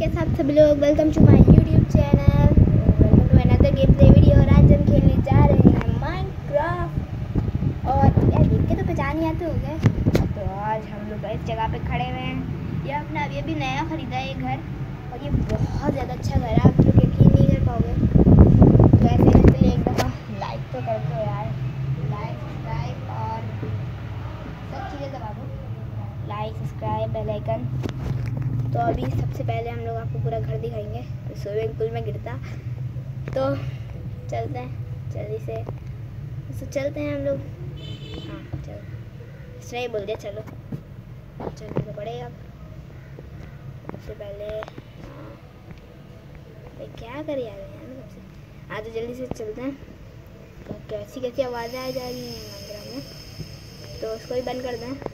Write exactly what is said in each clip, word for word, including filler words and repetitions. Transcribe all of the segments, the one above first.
कैसे आप सभी लोग, welcome to my YouTube channel, welcome to another game play video. और आज हम खेलने जा रहे हैं माइनक्राफ्ट। और यार देख के तो पहचान ही आते हो गए। तो आज हम लोग इस जगह पे खड़े हुए हैं। ये अपना अभी अभी नया ख़रीदा है ये घर, और ये बहुत ज़्यादा अच्छा घर है, आप लोग यकीन नहीं कर पाओगे। तो ऐसे करते लिए एक दफ़ा लाइक तो कर दो यार, लाइक सब्सक्राइब और सब चीज़ें दबा दो, लाइक सब्सक्राइब बेल आइकन। तो अभी सबसे पहले हम लोग आपको पूरा घर दिखाएंगे। स्विमिंग पूल में गिरता तो चलते हैं जल्दी से, तो चलते हैं हम लोग। हाँ चलो, सही बोल दिया, चलो चलना तो पड़ेगा। सबसे पहले हाँ क्या कर यार यार सबसे आज तो जल्दी से चलते हैं। तो कैसी कैसी आवाज़ें आ जा रही हैं मंदिर में, तो उसको भी बंद कर दें।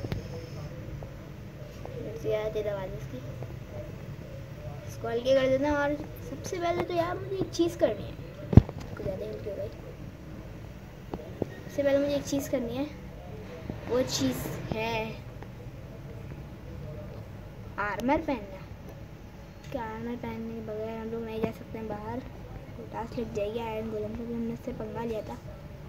आती है आवाज़ उसकी, इसको हल्के कर देना। और सबसे पहले तो यार मुझे एक चीज़ करनी है, कुछ ज़्यादा हल्की हो गई। सबसे पहले मुझे एक चीज़ करनी है, वो चीज़ है आर्मर पहनना। क्या आर्मर पहनने के बगैर हम लोग नहीं जा सकते हैं बाहर, टास्क लग जाएगी आयरन गोलम को भी हमने उससे पंगा लिया था।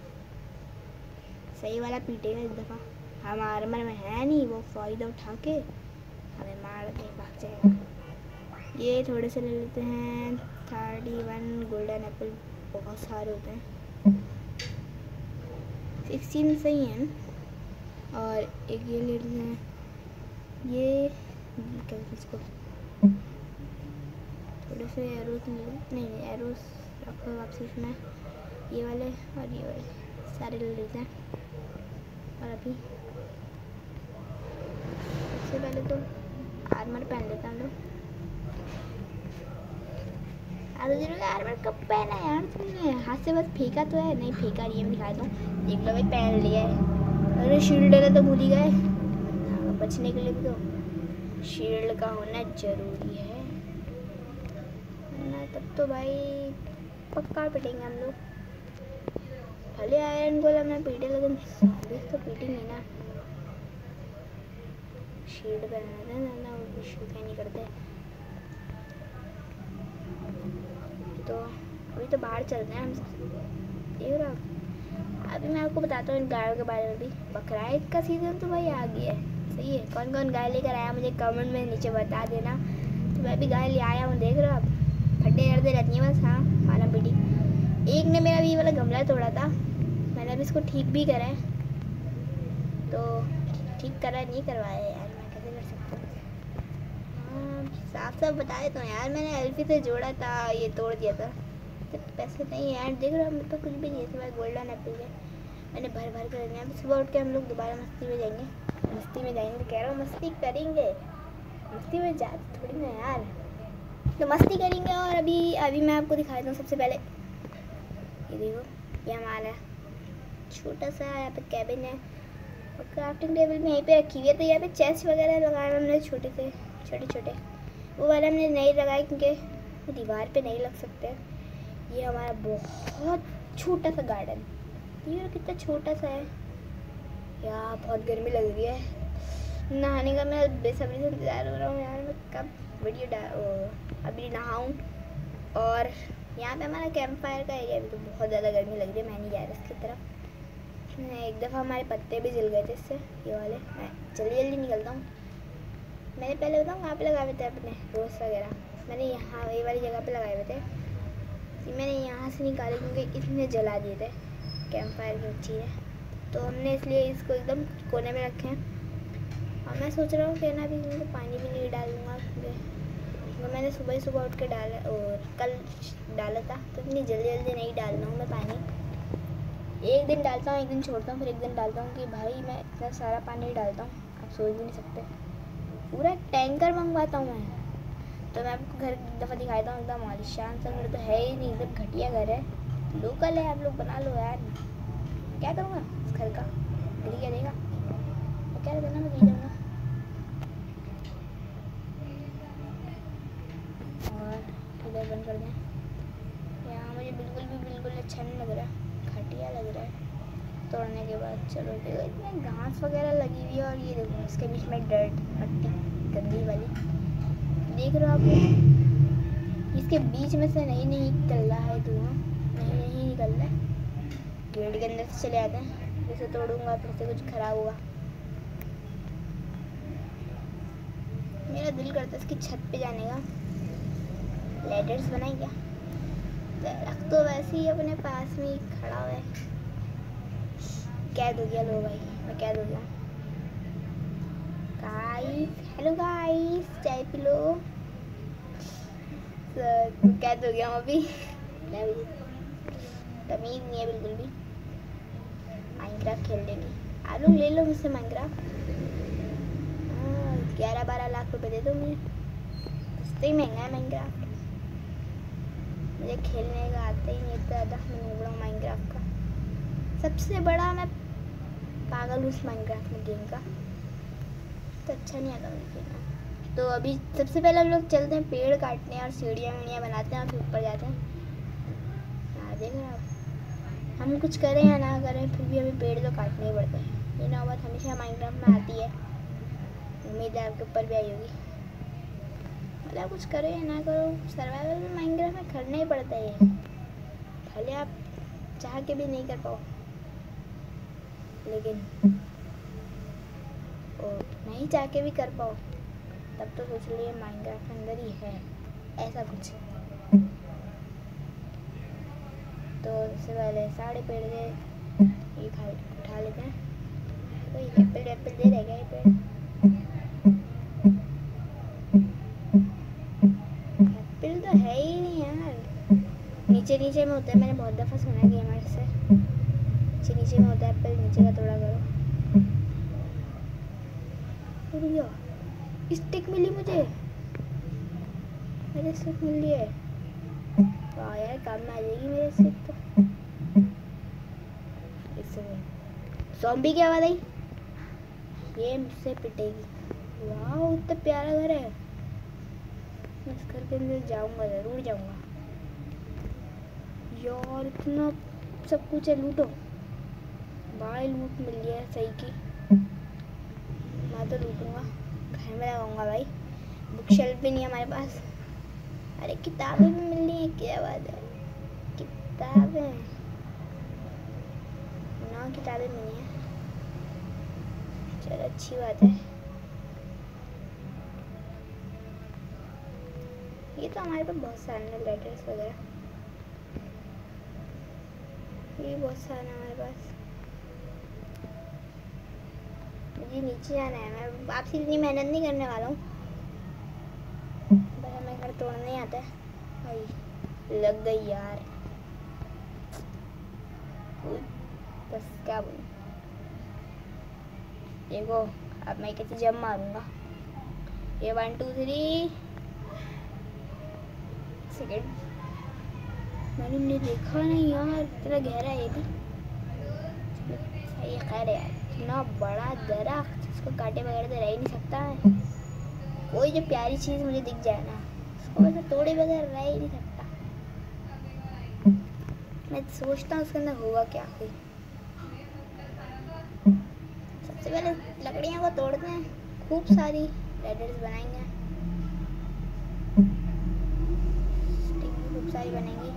सही वाला पीटेगा इस दफ़ा, हम आर्मर में है नहीं, वो फ़ायदा उठा के हमें मार के भाग जाएगा। ये थोड़े से ले लेते हैं, थर्टी वन गोल्डन एप्पल बहुत सारे होते हैं, सिक्सटीन सही है। और एक ये ले लेते हैं, ये क्या इसको थोड़े से एरोस नहीं नहीं एरोस रखो वापसी इसमें, ये वाले और ये वाले सारे ले लेते हैं। और अभी सबसे पहले तो आर्मर पहन लेता हम लोग। आर्मर आर्मर कब पहना यार तुमने, हाथ से बस फेंका तो है, नहीं फेंका नहीं है, दिखा दूँ देख लो भाई पहन लिया है। अरे शील्ड लेना तो भूल ही गए, बचने के लिए भी तो शील्ड का होना जरूरी है, ना तब तो भाई पक्का पिटेंगे हम लोग। भले आयरन गोलम में पीटे, लेकिन तो पीटेंगे ना। शील्ड पहनना था ना, वो शील्ड नहीं करते। तो अभी तो बाहर चलते हैं हम, देख रहा। अभी मैं आपको बताता हूँ इन गायों के बारे में भी। बकराईद का सीज़न तो भाई आ गया है, सही है। कौन कौन गाय लेकर आया मुझे कमेंट में नीचे बता देना। तो मैं भी गाय ले आया हूँ, देख रहे हो आप, फटे करते रहती हैं बस। हाँ माना बेटी, एक ने मेरा भी वाला गमला तोड़ा था, मैंने अभी इसको ठीक भी करा है। तो ठीक करा नहीं करवाया यार, मैं कैसे कर सकता हूँ। हाँ साफ साफ बता देता हूँ यार, मैंने एल्फी से जोड़ा था, ये तोड़ दिया था। तो पैसे नहीं यार, देख रहे हो मेरे पास कुछ भी नहीं है सिवाय गोल्डन एप्पल है, मैंने भर भर कर देना। सुबह उठ के हम लोग दोबारा मस्ती में जाएंगे, मस्ती में जाएंगे कह रहा हूँ, मस्ती करेंगे, मस्ती में जा थोड़ी ना यार, तो मस्ती करेंगे। और अभी अभी मैं आपको दिखाता हूँ। सबसे पहले ये देखो, ये हमारा छोटा सा यहाँ पे कैबिन है, और क्राफ्टिंग टेबल में यहीं पे रखी हुई है। तो यहाँ पे चेस्ट वगैरह लगाए हमने, छोटे से छोटे छोटे, वो वाला हमने नहीं लगाए क्योंकि वो दीवार पे नहीं लग सकते। ये हमारा बहुत छोटा सा गार्डन, ये कितना छोटा सा है यार, बहुत गर्मी लग रही है। नहाने का मैं बेसब्री से इंतज़ार हो रहा हूँ यार, मैं कब वीडियो डाल अभी नहाऊँ। और यहाँ पे हमारा कैंप फायर का एरिया भी, तो बहुत ज़्यादा गर्मी लग रही है, मैं नहीं जा रहा इसकी तरफ। एक दफ़ा हमारे पत्ते भी जल गए थे इससे, ये वाले। मैं जल्दी जल्दी निकलता हूँ। मैंने पहले बताऊँ कहाँ पे लगाए हुए थे अपने रोज़ वगैरह, मैंने यहाँ ये वाली जगह पे लगाए हुए थे। मैंने यहाँ से निकाले क्योंकि इसने जला दिए थे कैंप फायर की चीज़ें, तो हमने इसलिए इसको एकदम कोने में रखे हैं। और मैं सोच रहा हूँ कि ना भी इनको पानी भी नहीं डालूँगा, तो मैंने सुबह ही सुबह उठ के डाला और कल डाला था, तो इतनी जल्दी जल्दी नहीं डालना हूँ मैं पानी। एक दिन डालता हूँ, एक दिन छोड़ता हूँ, फिर एक दिन डालता हूँ, कि भाई मैं इतना सारा पानी डालता हूँ आप सोच भी नहीं सकते, पूरा टैंकर मंगवाता हूँ मैं। तो मैं आपको घर एक दफ़ा दिखाता हूँ, एकदम आलिशान सा घर तो है ही नहीं, एकदम घटिया घर है, लोकल है, आप लोग बना लो यार। क्या करूँगा इस घर का, गिर क्या देगा, मैं क्या करना, मैं गिर जाऊँगा। और इधर बंद कर दें, यहाँ मुझे बिल्कुल भी बिल्कुल अच्छा नहीं लग रहा, घटिया लग रहा है तोड़ने के बाद। चलो देखो, इसमें घास वगैरह लगी हुई है, और ये देखो इसके बीच में डर्ट, मट्टी गंदी वाली, देख रहे हो आप। इसके बीच में से नहीं नहीं निकल रहा है धुआं, नहीं नहीं निकल रहा है। गेट के अंदर से चले आते हैं, इसे तोड़ूंगा फिर से कुछ खराब होगा। मेरा दिल करता है इसकी छत पे जाने का। लेडर्स बनाए क्या? रख तो वैसे ही अपने पास में ही खड़ा हुआ है। कैद हो गया, लो भाई मैं कैद हो गया। गाइस हेलो गाइस, चाय पी लो। तो कैद हो गया हूँ अभी। तमीज नहीं है बिल्कुल भी माइनक्राफ्ट खेलने की। आप लोग ले लो मुझसे माइनक्राफ्ट। ग्यारह बारह लाख रुपए दे दो मुझे, सस्ते ही महंगा है माइनक्राफ्ट। मुझे खेलने का आता ही नहीं इतना ज़्यादा, मैं नूबड़ा हूँ माइनक्राफ्ट का। सबसे बड़ा मैं पागल हूँ उस माइनक्राफ्ट में गेम का, तो अच्छा नहीं आता मुझे खेलना। तो अभी सबसे पहले हम लोग चलते हैं पेड़ काटने और सीढ़ियाँ वीढ़ियाँ बनाते हैं और फिर ऊपर जाते हैं। हाँ देख रहे आप, हम कुछ करें या ना करें फिर भी हमें पेड़ तो काटने ही पड़ते हैं। ये नौबत हमेशा माइनक्राफ्ट में आती है, उम्मीद है आपके ऊपर भी आई होगी। मतलब कुछ करो या ना करो, सर्वाइवल में माइनक्राफ्ट में करना ही पड़ता है। भले आप चाह के भी नहीं कर पाओ, लेकिन और नहीं चाह के भी कर पाओ तब तो सोच लिए माइनक्राफ्ट अंदर ही है ऐसा कुछ। तो सबसे पहले साढ़े पेड़ के ये खा उठा लेते हैं। कोई एप्पल एप्पल दे रहेगा ये पेड़? एप्पल तो है ही नहीं यार। नीचे नीचे में होता है, मैंने बहुत दफ़ा सुना है गेमर से, नीचे नीचे में होता है एप्पल, नीचे का थोड़ा करो। उड़ गया, स्टिक मिली मुझे, मेरे स्टिक मिल रही है। वाह यार काम में आ जाएगी मेरे स्टिक तो। ज़ॉम्बी की आवाज़ आई, ये मुझसे पिटेगी। वाह इतना प्यारा घर है, मैं इस घर के अंदर जाऊंगा, ज़रूर जाऊंगा। यार इतना सब कुछ है, लूटो। बड़ा लूट मिल गया है सही की, मैं तो लूटूंगा, घर में लगाऊंगा भाई। बुक शेल्फ भी नहीं है हमारे पास। अरे किताबें भी मिल रही है, क्या बात है। किताबें ना, किताबें मिली हैं, चलो अच्छी बात है। ये तो हमारे पास बहुत सारे लेटर्स वगैरह, ये बहुत सारे हमारे पास। मुझे नीचे जाना है, मैं आपसे इतनी मेहनत नहीं करने वाला हूँ, बस हमें घर तोड़ना नहीं आता है। भाई लग गई यार, बस क्या बोलूं। देखो अब मैं कैसे जंप मारूंगा। ये वन टू थ्री सेकेंड, मैंने नहीं देखा नहीं यार, इतना गहरा है ये भी। ये खैर है यार, इतना बड़ा दरख्त, इसको काटे बगैर तो रह ही नहीं सकता है। कोई जो प्यारी चीज़ मुझे दिख जाए ना, उसको वैसे तोड़े बगैर रह ही नहीं सकता। मैं सोचता हूँ उसके अंदर होगा क्या। कोई सबसे पहले लकड़ियों को तोड़ते हैं, खूब सारी लेडर्स बनाएंगे, स्टिक भी खूब सारी बनेंगी।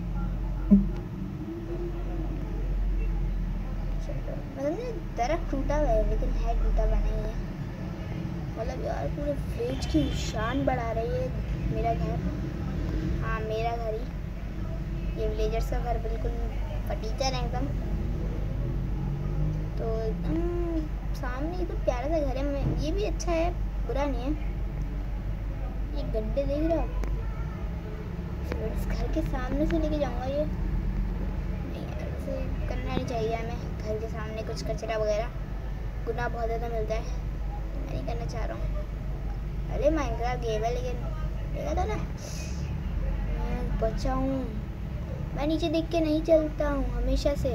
मतलब दरख्त टूटा हुआ है लेकिन है टूटा बना ही है। मतलब यार पूरे विलेज की शान बढ़ा रही है मेरा घर। हाँ मेरा घर ही, ये विलेजर्स का घर बिल्कुल फटीचर है एकदम। तो एकदम सामने तो प्यारा सा घर है, मैं ये भी अच्छा है, बुरा नहीं है। ये गड्ढे देख रहे हो आप, इस घर के सामने से लेके जाऊंगा। ये नहीं ऐसे करना नहीं चाहिए हमें, घर के सामने कुछ कचरा वगैरह, गुनाह बहुत ज़्यादा मिलता है, मैं नहीं करना चाह रहा हूँ। अरे माइनक्राफ्ट गेम है लेकिन देखा था ना, मैं बच्चा हूँ, मैं नीचे देख के नहीं चलता हूँ हमेशा से।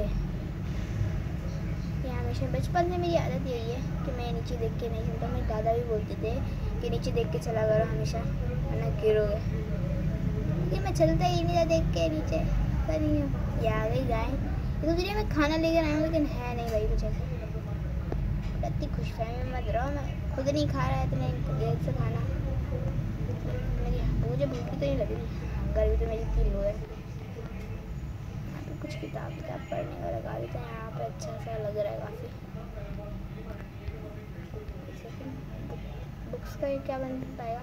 ये हमेशा बचपन से मेरी आदत यही है कि मैं नीचे देख के नहीं चलता। मेरे दादा भी बोलते थे कि नीचे देख के चला करो हमेशा, वरना गिरोगे। लेकिन मैं चलता ही नहीं था देख के नीचे, पता नहीं हूँ। ये आ गई गाय, ये तो तुझे मैं खाना लेकर आया हूँ लेकिन है नहीं भाई कुछ ऐसा। इतनी खुशफहमी मत रहो, मैं खुद नहीं खा रहा है इतने देर से खाना, मेरी मुझे भूख तो नहीं लग रही। घर भी तो मेरी किलो है। यहाँ पे कुछ किताब किताब पढ़ने का लगा देते हैं। यहाँ पे अच्छा सा लग रहा है काफ़ी। बुक्स का ये क्या बन पाएगा?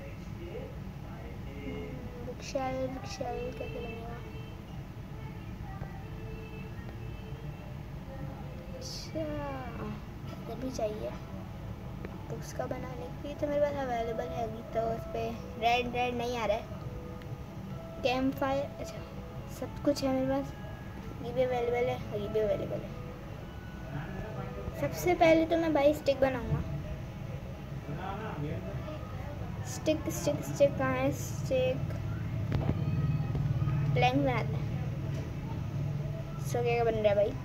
बुक शेल्फ, बुक शेल्फ कैसे बनेगा? अच्छा इधर भी चाहिए बुक्स का बनाने के लिए, तो मेरे पास अवेलेबल है अभी। तो उस पर रेड रेड नहीं आ रहा है। कैंप फायर, अच्छा सब कुछ है मेरे पास। ये भी अवेलेबल है, ये भी अवेलेबल है। सबसे पहले तो मैं भाई स्टिक बनाऊंगा। स्टिक स्टिक स्टिक कहाँ है? स्टिक प्लैंक बनाते हैं। सो क्या बन रहा है भाई?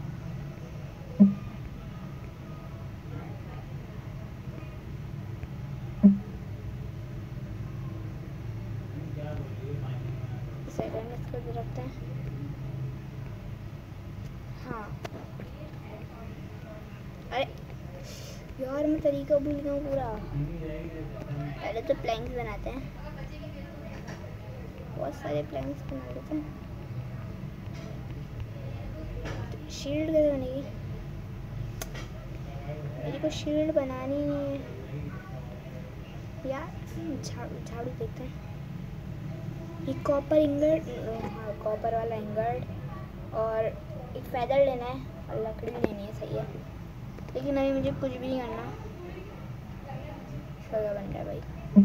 सेकंड इसको भी रखते हैं। हाँ अरे यार मैं तरीका भूल गया हूँ पूरा। पहले तो प्लैंक्स बनाते हैं, बहुत सारे प्लैंक्स बना लेते हैं। शील्ड कैसे बनेगी? मेरे को शील्ड बनानी नहीं है यार। झाड़ू झाड़ू देखते हैं। ये कॉपर इंगर्ड, हाँ कॉपर वाला इंगर्ड, और एक फैदर लेना है और लकड़ी लेनी है। सही है, लेकिन अभी मुझे कुछ भी नहीं करना। इसका क्या बन रहा है भाई?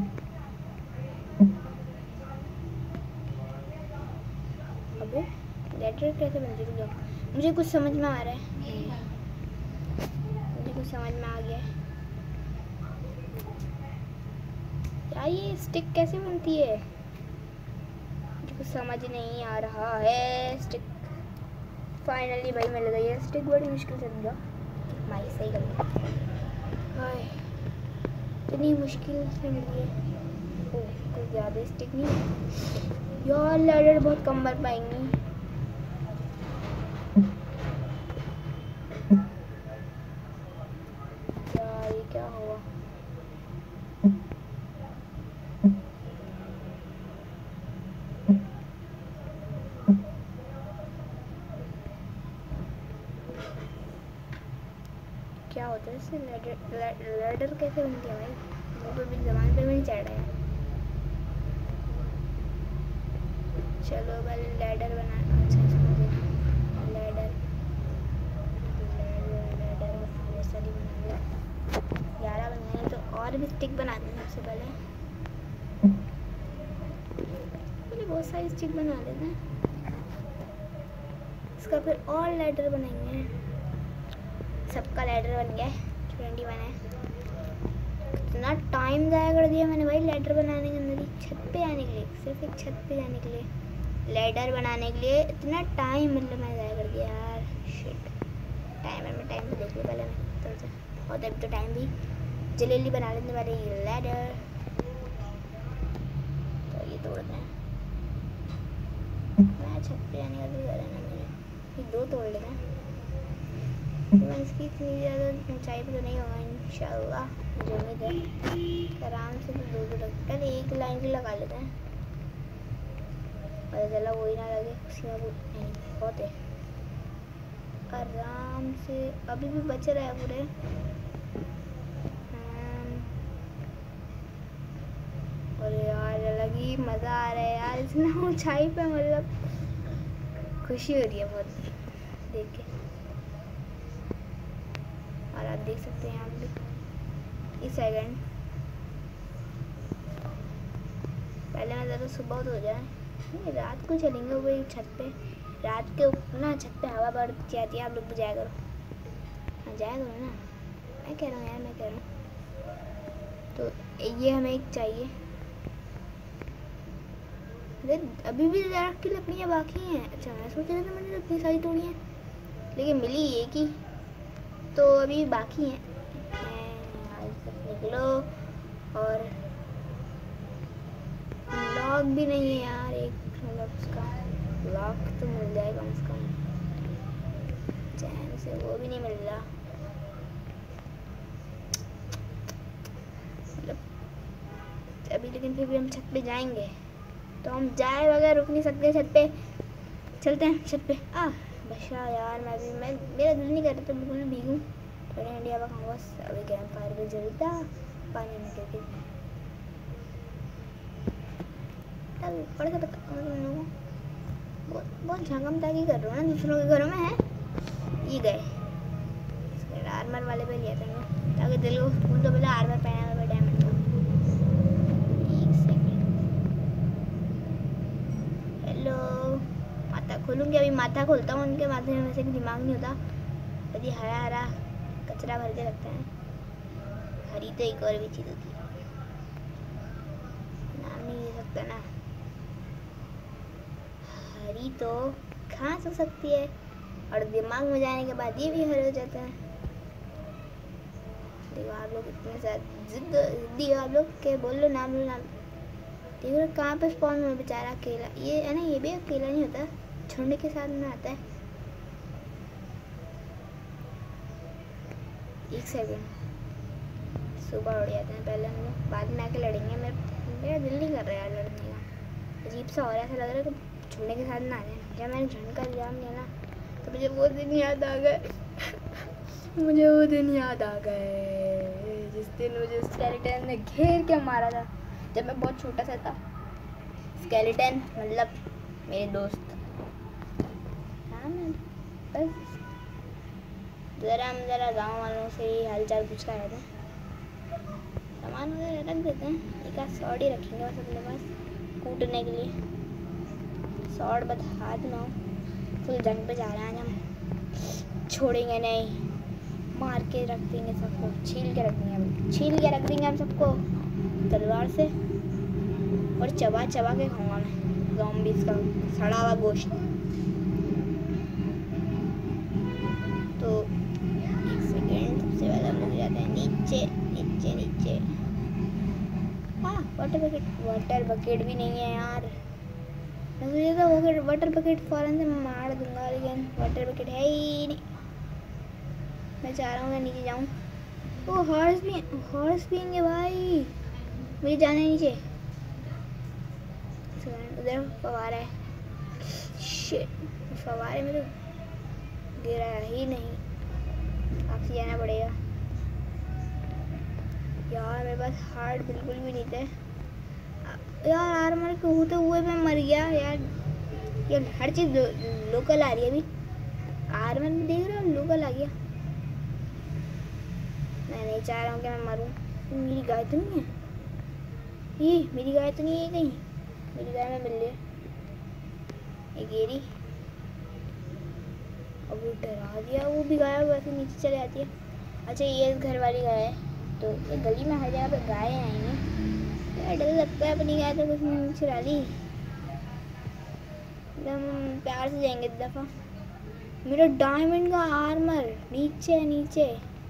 अबे लेटर कैसे बनती है? मुझे कुछ समझ में आ रहा है। मुझे कुछ समझ में आ गया है यार। ये स्टिक कैसे बनती है मुझे कुछ समझ नहीं आ रहा है। स्टिक फाइनली भाई मिल गई है। स्टिक बड़ी मुश्किल से मिला भाई। सही कर हाय, इतनी मुश्किल से मिली है। ओह कुछ ज़्यादा स्टिक नहीं यार। लैडर बहुत कम बन पाएंगी। यार ये क्या हुआ? क्या होता है इससे? लैडर लैडर कैसे बनती है भाई? वो तो भी जबान पे भी नहीं चढ़ रहा है। चलो पहले लैडर बनाना। अच्छा लैडर लैडर लैडर बनाने सारी बना लो। ग्यारह बन गए तो और भी स्टिक बनाते हैं। सबसे पहले पहले बहुत सारी स्टिक बना लेते हैं। इसका फिर और लैडर बनाएंगे। सबका लैडर बन गया। ट्वेंटी वन है। इतना टाइम ज़ाया कर दिया मैंने भाई लैडर बनाने के अंदर ही। छत पे आने के लिए, सिर्फ एक छत पे जाने के लिए, लैडर बनाने के लिए इतना टाइम मतलब मैं ज़ाया कर दिया यार। शिट, टाइमर में टाइम तो देख लो पहले मैं तो से। और अभी तो टाइम भी जल्दी बना लेने वाले ये लैडर। तो ये तोड़ दें। मैं छत पे जाने का भी कर ना मेरे। ये दो तोड़ लेते हैं। इसकी इतनी ज़्यादा ऊंचाई पर तो नहीं होगा इंशाल्लाह। मुझे उम्मीद है आराम से तो दो दो लग। पहले एक लाइन भी लगा लेते हैं, पता चला वही ना लगे उसी में बहुत है। आराम से अभी भी बच रहा है पूरे। और यार अलग ही मज़ा आ रहा है यार इतना ऊंचाई पे। मतलब खुशी हो रही है बहुत देख के। और आप देख सकते हैं यहाँ भी इस सेकंड। पहले मैं ज़्यादा सुबह तो हो जाए, नहीं रात को चलेंगे वही छत पे। रात के ना छत पे हवा बढ़ती आती है। आप लोग भी जाया करो। हाँ जाया करो ना, मैं कह रहा हूँ यार, मैं कह रहा हूँ। तो ये हमें एक चाहिए। अभी भी दरख्त की लकड़ियाँ बाकी हैं। अच्छा मैं सोच रहा था मैंने इतनी सारी तोड़ी हैं, लेकिन मिली एक ही, तो अभी बाकी हैं। निकलो। और लॉक भी नहीं है यार एक, मतलब उसका लॉक तो मिल जाए कम से कम। चैन से वो भी नहीं मिल रहा। मतलब अभी लेकिन फिर भी हम छत पे जाएंगे। तो हम जाए बगैर रुक नहीं सकते। छत पे चलते हैं, छत पे। आ बच्चा यार, मैं भी मैं मेरा दिल नहीं कर रहा था बिल्कुल भीगूं। थोड़ा इंडिया का खाऊँ बस। अभी कैंप फायर पे जलता पानी में गिर के पड़ के बता बहुत बहुत झांकम ताकि कर रहा हूँ ना दूसरों के घरों में है। ये गए आर्मर वाले पे लिया था ताकि दिल को फूल तो पहले आर्मर पहना हुआ डायमंड का। एक सेकंड, हेलो माथा खोलूँगी अभी। माथा खोलता हूँ, उनके माथे में वैसे भी दिमाग नहीं होता। यदि हरा हरा कचरा भर के रखते हैं। हरी तो एक और भी चीज़ होती है, नाम नहीं ले सकता ना। हरी तो घास हो सकती है और दिमाग में जाने के बाद ये भी हरे हो जाते हैं। देखो आप लोग इतने साथ जिद जिद्दी आप लोग के बोल लो नाम लो नाम। देखो कहाँ पे स्पॉन में बेचारा अकेला, ये है ना, ये भी अकेला नहीं होता, झुंड के साथ में आता है। एक सेकंड, सुबह उड़ जाते हैं पहले हम लोग, बाद में आके लड़ेंगे। मेरे मेरा दिल नहीं कर रहा यार लड़ने का, अजीब सा हो रहा है। ऐसा लग रहा है कि झुंड के साथ ना आ जाए। जब मैंने झुंड का एग्जाम लिया ना तो मुझे वो दिन याद आ गए मुझे वो दिन याद आ गए जिस दिन मुझे स्केलेटन ने घेर के मारा था जब मैं बहुत छोटा सा था। स्केलेटन मतलब मेरे दोस्त। हाँ मैं बस ज़रा हम ज़रा गाँव वालों से ही हालचाल पूछ कर आए थे। सामान वगैरह रख देते हैं, एक आध शॉर्ट ही रखेंगे बस अपने पास कूटने के लिए। शॉर्ट बस हाथ में हो, फुल जंग पे जा रहे हैं हम, छोड़ेंगे नहीं, मार के रख देंगे सबको, छील के रख देंगे हम छील के रख देंगे हम सबको तलवार से और चबा चबा के खाऊंगा मैं ज़ॉम्बीज़ का सड़ा हुआ गोश्त। तो एक सेकेंड, सबसे पहले हम लोग जाते हैं नीचे नीचे नीचे। हाँ वाटर बकेट, वाटर बकेट भी नहीं है यार। मैं सोचा था वाटर वाटर बकेट फ़ौरन से मार दूंगा, लेकिन वाटर बकेट है ही नहीं। मैं चाह रहा हूँ मैं नीचे जाऊँ। ओ हॉर्स भी हॉर्स भी होंगे भाई, मुझे जाना है नीचे। उधर फवारा है, शिट फवारे में तो गिरा ही नहीं, आपसे जाना पड़ेगा यार। मेरे पास हार्ट बिल्कुल भी नहीं थे यार। आर्मर के होते हुए मैं मर गया यार। यार हर चीज़ लो, लोकल आ रही है अभी। आर्मर में देख रहे हो लोकल आ गया। मैं नहीं चाह रहा हूँ कि मैं मरूँ। मेरी गाय तो नहीं है ये, मेरी गाय तो नहीं है कहीं। मेरी गाय में मिल रही है एक गेरी। अब वो डरा दिया, वो भी गाय वैसे नीचे चले जाती है। अच्छा ये घर वाली गाय है, तो ये गली में हर जगह पे गायें आएंगी। डर लगता है अपनी गाय तो कुछ नहीं चुरा ली। एकदम प्यार से जाएंगे इस दफ़ा। मेरा डायमंड का आर्मर नीचे नीचे।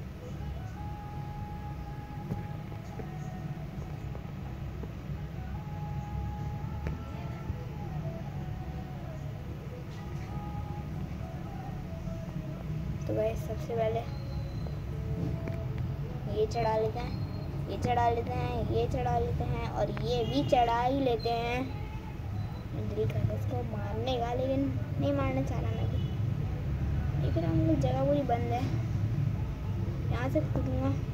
तो गाइस सबसे पहले ये चढ़ा लेते हैं, ये चढ़ा लेते हैं, ये चढ़ा लेते हैं और ये भी चढ़ा ही लेते हैं। दिल कर रहा है इसको मारने का, लेकिन नहीं मारना चाह रहा मैं भी। लेकिन हम लोग जगह पूरी बंद है, यहाँ से कूदूँगा